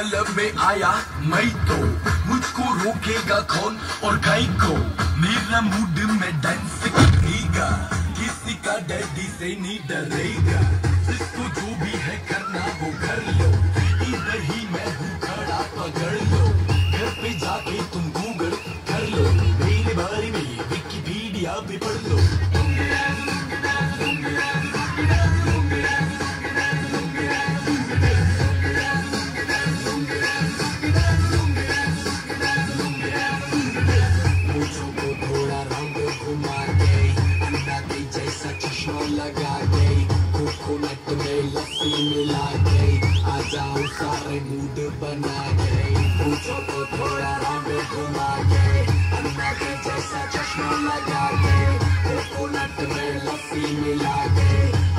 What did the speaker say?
Club में आया मैं तो मुझको रोकेगा कौन और कहीं को। मेरा मूड में डांस करेगा, किसी का डैडी से नहीं डरेगा। जिसको जो भी है करना वो कर लो, इधर ही मैं हूँ खड़ा पकड़ लो। घर पे जाके तुम गूगल कर लो, मेरे बारे में विकिपीडिया भी पढ़ लो। लगा गई कोकोनट में लस्सी मिला गई, आ जाओ सारे मूड बना गई। पूछो तो थोड़ा रंग घुमा गए, अन्ना के जैसा चश्मा लगा गए, कोकोनट में लस्सी मिला गई।